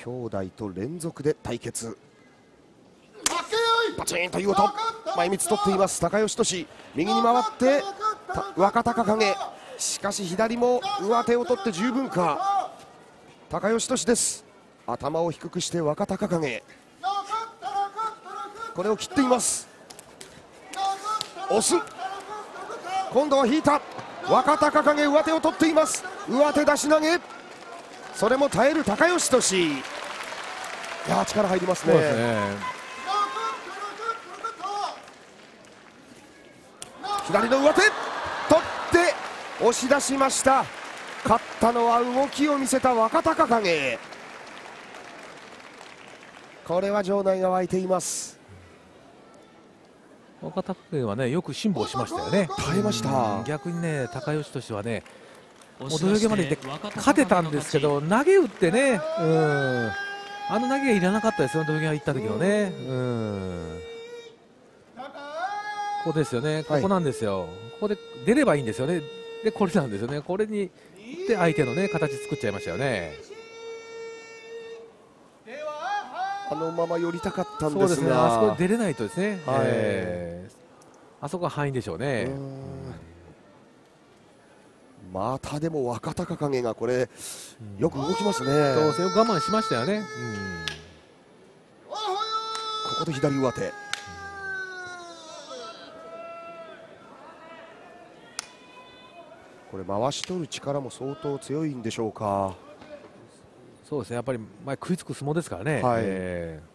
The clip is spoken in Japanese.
兄弟と連続で対決。パチンという音、前三つ取っています高吉俊。右に回って若隆景、しかし左も上手を取って十分か。高吉俊です。頭を低くして若隆景、これを切っています。押す、今度は引いた若隆景、上手を取っています。上手出し投げ、それも耐える高吉俊。いや力入りますね。左の上手取って押し出しました。勝ったのは動きを見せた若隆景。これは場内が沸いています。 若隆景はねよく辛抱しましたよね。 耐えました。 逆にね高吉俊はねもう土俵際まで行って勝てたんですけど、投げ打ってね、あの投げがいらなかったですよ、土俵際行った時のね。ここですよね、ここなんですよ、ここで出ればいいんですよね。でこれなんですよね、これにで相手のね形作っちゃいましたよね。 あのまま寄りたかったんですが、 そうですね、あそこで出れないとですね、あそこが範囲でしょうね。 またでも若隆景がこれよく動きますね。 そうですね、我慢しましたよね。 ここで左上手、これ回し取る力も相当強いんでしょうか。 そうですね、やっぱり前食いつく相撲ですからね。